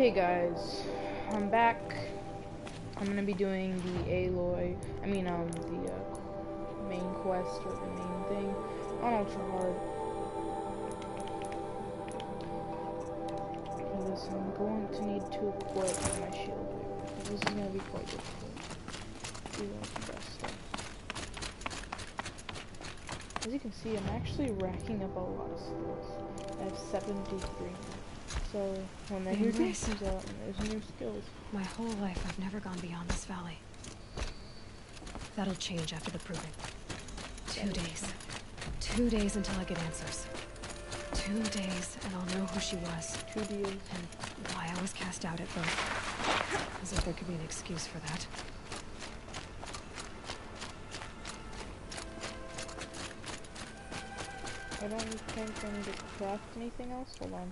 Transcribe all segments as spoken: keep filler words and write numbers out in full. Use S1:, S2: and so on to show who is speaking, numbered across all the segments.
S1: Hey guys, I'm back. I'm gonna be doing the Aloy, I mean um the uh, main quest or the main thing on Ultra Hard. For this, I'm going to need to equip my shield here, because this is gonna be quite difficult. Do the best stuff. As you can see, I'm actually racking up a lot of skills. I have seventy-three. So when the new game comes out and there's new skills.
S2: My whole life I've never gone beyond this valley. That'll change after the proving. Two days. Two days until I get answers. Two days and I'll know who she was.
S1: Two days.
S2: And why I was cast out at birth. As if there could be an excuse for that.
S1: I don't think I need to craft anything else. Hold on.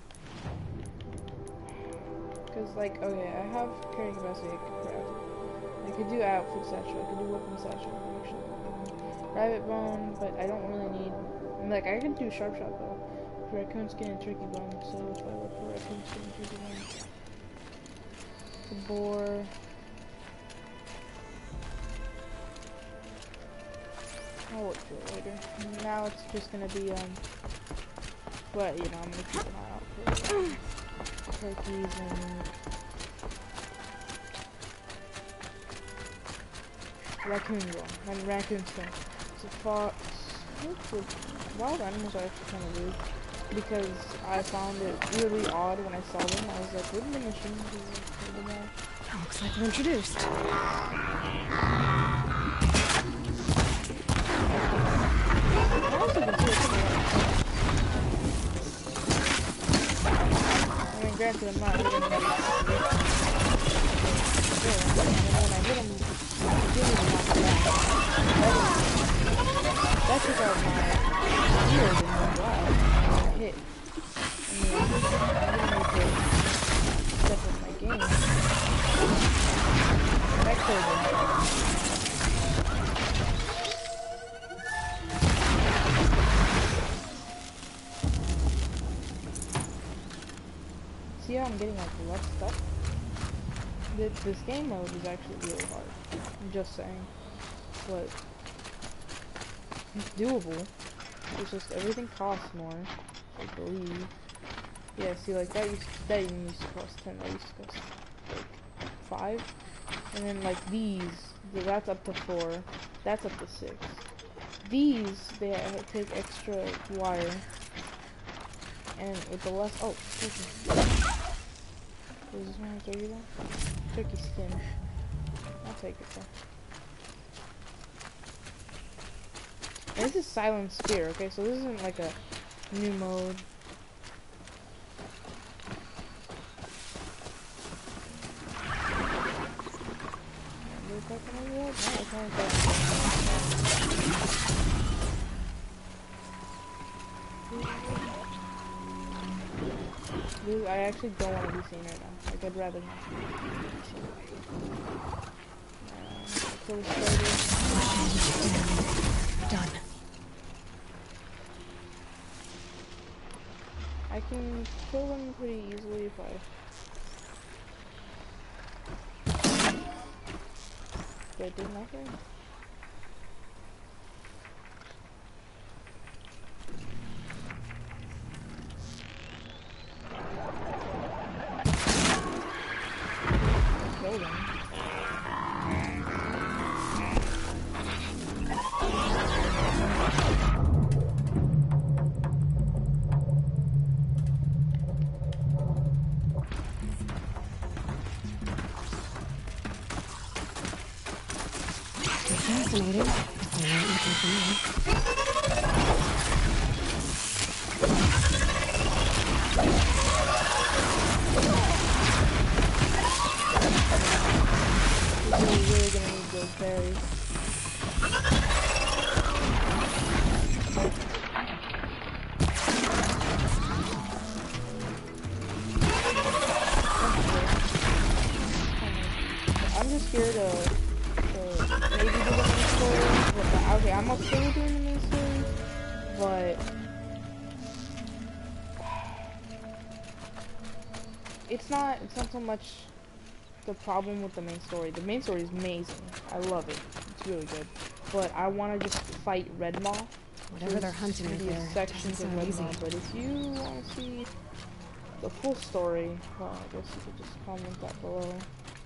S1: Because, like, okay, I have carrying capacity I could craft. I could do outfit satchel, I could do weapon satchel, actually. Rabbit bone, but I don't really need. Like, I could do sharp shot though. Raccoon skin and turkey bone, so if I look for raccoon skin and turkey bone. The boar. I'll look for it later. Now it's just gonna be, um. But, you know, I'm gonna keep an eye out for it. Turkeys and raccoon bone and raccoon skin. So fox, wild animals are actually kind of weird because I found it really odd when I saw them. I was like, wouldn't the machine be them
S2: That looks like we're introduced.
S1: Granted, I'm not hitting them. And when I hit them, I'm doing them off the back. That's about my ears and my wow. I hit. I mean, I'm going to step up my game. That killed him. See how I'm getting like less stuff? This, this game mode is actually really hard. I'm just saying. But it's doable. It's just everything costs more, I believe. Yeah, see like that used that even used to cost ten, that used to cost like five. And then like these, that's up to four. That's up to six. These, they take extra wire. And with the less, oh, turkey. Is this one a turkey though? Turkey skin. I'll take it though. And this is Silent Spear, okay? So this isn't like a new mode. Dude, I actually don't want to be seen right now. Like, I'd rather not be seen. Um,
S2: Done.
S1: I can kill them pretty easily if I... Did I do nothing? Killed him.
S2: Fascinating. They weren't looking for me.
S1: We're really gonna need those berries. I'm just here to, to maybe do the main story. But, okay, I'm okay with doing the main story, but it's not it's not so much the problem with the main story. The main story is amazing. I love it. It's really good. But I want to just fight Red Maw.
S2: Whatever they're hunting right there, it doesn't
S1: Sections of
S2: sound
S1: Red
S2: easy.
S1: Maw. But if you want to see the full story, well, I guess you could just comment that below.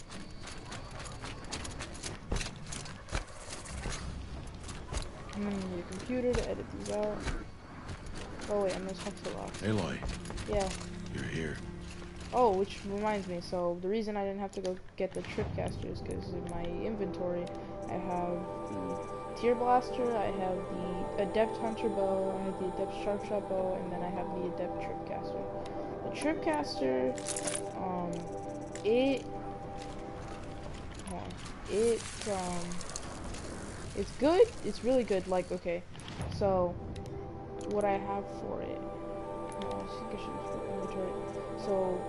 S1: I'm gonna need a computer to edit these out. Oh wait, I'm gonna swap to lock.
S3: Aloy,
S1: Yeah.
S3: you're here.
S1: Oh, which reminds me, so the reason I didn't have to go get the Tripcaster is because in my inventory I have the Tear Blaster, I have the Adept Hunter Bow, I have the Adept Sharpshot Bow, and then I have the Adept Tripcaster. The Tripcaster, um, it, hold on, it, um, it's good, it's really good, like, okay, so, what I have for it, oh, I think I should just put inventory, so,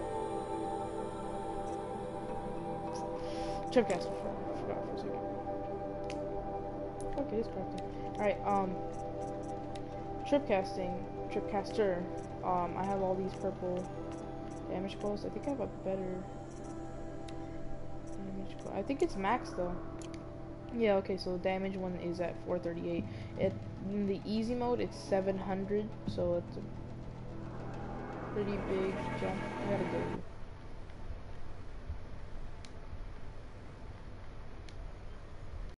S1: Tripcaster, I forgot for a second. Okay, it's correcting. Alright, um, Tripcasting, Tripcaster, um, I have all these purple damage bows. I think I have a better damage bow. I think it's max though. Yeah, okay, so the damage one is at four thirty-eight. It, in the easy mode, it's seven hundred, so it's a pretty big jump. I gotta go